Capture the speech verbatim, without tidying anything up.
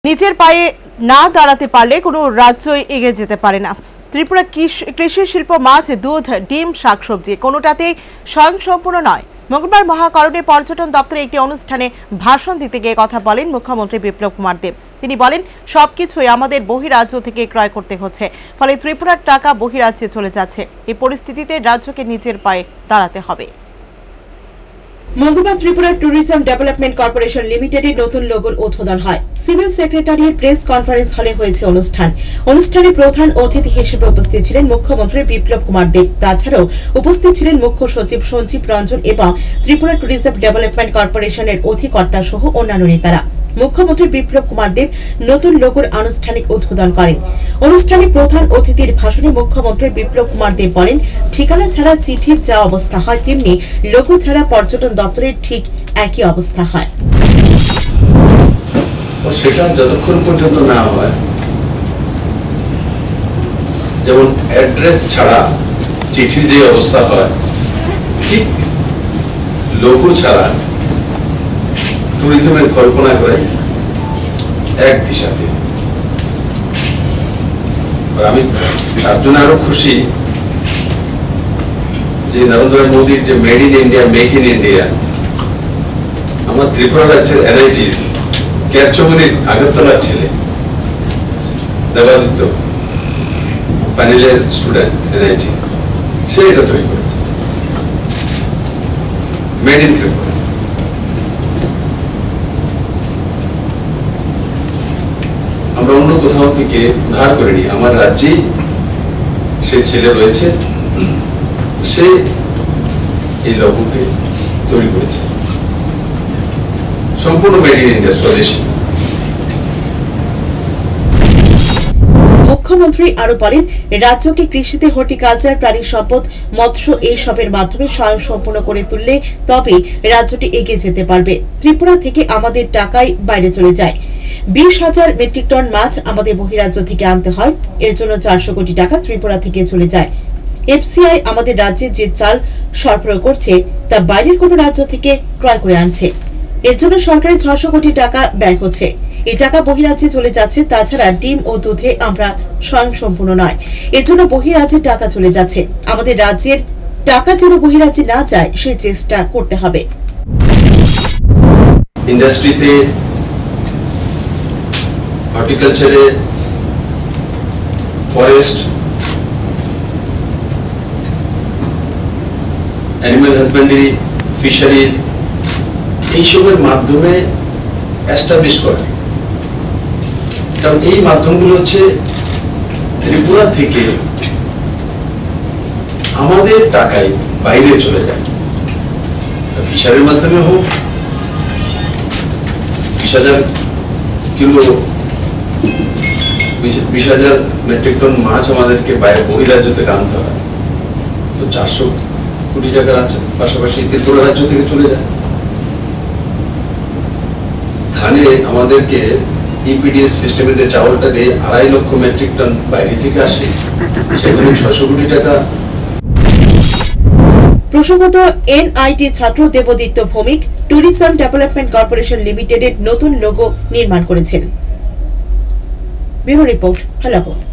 নিজের পায়ে না দাঁড়াতে পারলে কোনো রাজ্যই এগিয়ে যেতে পারে না। ত্রিপুরা কৃষি শিল্প মাছ, দুধ, ডিম, শাকসবজি কোনোটাতেই স্বয়ংসম্পূর্ণ নয়। মঙ্গলবার মহাকরণে পর্যটন দপ্তরে একটি অনুষ্ঠানে ভাষণ দিতে গিয়ে কথা বলেন মুখ্যমন্ত্রী বিপ্লব কুমার দেব। তিনি বলেন, সবকিছুই আমাদের বহিরাজ্য থেকে ক্রয় করতে হচ্ছে, ফলে ত্রিপুরার টাকা বহিরাজ্যে চলে যাচ্ছে। এই পরিস্থিতিতে রাজ্যকে নিজের পায়ে দাঁড়াতে হবে। মঙ্গলবার ত্রিপুরা ট্যুরিজম ডেভেলপমেন্ট কর্পোরেশন লিমিটেডের নতুন লোগোর উদ্বোধন হয়। সিভিল সেক্রেটারির প্রেস কনফারেন্স হলে হয়েছে অনুষ্ঠান। অনুষ্ঠানে প্রধান অতিথি হিসেবে উপস্থিত ছিলেন মুখ্যমন্ত্রী বিপ্লব কুমার দেব। তাছাড়াও উপস্থিত ছিলেন মুখ্য সচিব সঞ্জীব রঞ্জন এবং ত্রিপুরা ট্যুরিজম ডেভেলপমেন্ট কর্পোরেশনের অধিকর্তা সহ অন্যান্য নেতারা। মুখ্যমন্ত্রী বিপ্লব কুমার দেব নতুন লোগোর আনুষ্ঠানিক উদ্বোধন করেন। অনুষ্ঠানে প্রধান অতিথির ভাষণে মুখ্যমন্ত্রী বিপ্লব কুমার দেব বলেন, ঠিকানা ছাড়া চিঠির যা অবস্থা হয়, তেমনি লোগো ছাড়া পর্যটন দপ্তরের ঠিক একই অবস্থা হয়। সেটা যতক্ষণ পর্যন্ত না হয়, যেমন অ্যাড্রেস ছাড়া চিঠির যে অবস্থা হয়, ঠিক লোগো ছাড়া ট্যুরিজমের কল্পনা করে এক দিশাতে। আমি তার জন্য আরো খুশি যে নরেন্দ্র মোদীর যে made in India, make in India, আমার ত্রিপুরা রাজ্যের এনআইটি ক্যারচৌমনির আগরতলার ছেলে দেবাদিত্য প্যানেলের স্টুডেন্ট এনআইটি, সে এটা তৈরি করেছে, মেড ইন ত্রিপুরা। আমরা অন্য কোথাও থেকে ধার করে নিই, আমার রাজ্যেই সে ছেলে রয়েছে, সে এই লোগোকে তৈরি করেছে, সম্পূর্ণ মেড ইন ইন্ডিয়া, স্বদেশী। মুখ্যমন্ত্রী আরো বলেন, রাজ্যকে কৃষিতে হর্টিকালচার, প্রাণী সম্পদ, মৎস্য এইসবের মাধ্যমে স্বয়ংসম্পূর্ণ করে তুললে তবে রাজ্যটি এগিয়ে যেতে পারবে। ত্রিপুরা থেকে আমাদের টাকাই বাইরে চলে যায়। বিশ হাজার মেট্রিক টন মাছ আমাদের বহিরাজ্য থেকে আনতে হয়, এর জন্য চারশো কোটি টাকা ত্রিপুরা থেকে চলে যায়। এফসিআই আমাদের রাজ্যে যে চাল সরবরাহ করছে তা বাইরের কোন রাজ্য থেকে ক্রয় করে আনছে, এর জন্য সরকারের ছশো কোটি টাকা ব্যয় হচ্ছে। এই টাকা বহিরাজ্যে চলে যাচ্ছে। তাছাড়া ডিম ও দুধে আমরা স্বয়ংসম্পূর্ণ নয়, এর জন্য বহিরাজ্যে টাকা চলে যাচ্ছে। আমাদের রাজ্যের টাকা যেন বহিরাজ্যে না যায় সেই চেষ্টা করতে হবে। ইন্ডাস্ট্রিতে, হর্টিকালচারে, ফরেস্ট, অ্যানিমাল হাজবেন্ডারি, ফিশারিজ, এইসবের মাধ্যমে এস্টাবলিশ করা। কারণ এই মাধ্যমগুলো হচ্ছে ত্রিপুরা থেকে আমাদের টাকায় বাইরে চলে যায়। ফিশারির মাধ্যমে হোক, বিশ হাজার কিলো বিশ হাজার মেট্রিক টন মাছ আমাদেরকে বাইরে বহিরাজ্য থেকে আনতে হয়, তো চারশো কোটি টাকার আছে পাশাপাশি ত্রিপুরা রাজ্য থেকে চলে যায়। ধানে আমাদেরকে ইপিডিএস সিস্টেমে যে চাউলটা দিয়ে আড়াই লক্ষ মেট্রিক টন বাইরে থেকে আসে, সেখানে ছশো কোটি টাকা। প্রসঙ্গত, এনআইটি ছাত্র Debaditya Bhowmik tourism development corporation লিমিটেডের নতুন লোগো নির্মাণ করেছেন। Bureau report, হেলাপুর।